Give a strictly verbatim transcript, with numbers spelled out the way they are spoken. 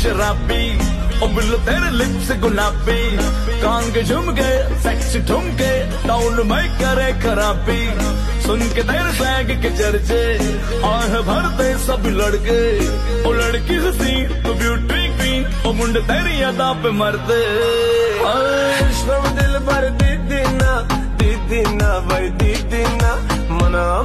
शराबी, ओ बिल्लो तेरे लिप्स गुलाबी, कान के झुमके सेक्सी ठुमके टाउन में करे खराबी। सुन के तेरे स्वैग के चर्चे आह भरते सब लड़के, ओ लड़की हसी तू ब्यूटी क्वीन, ओ मुंडे तेरी अदा पे मरते। श्रम दिल भर दीदी ना दीदी ना भाई दीदी ना मना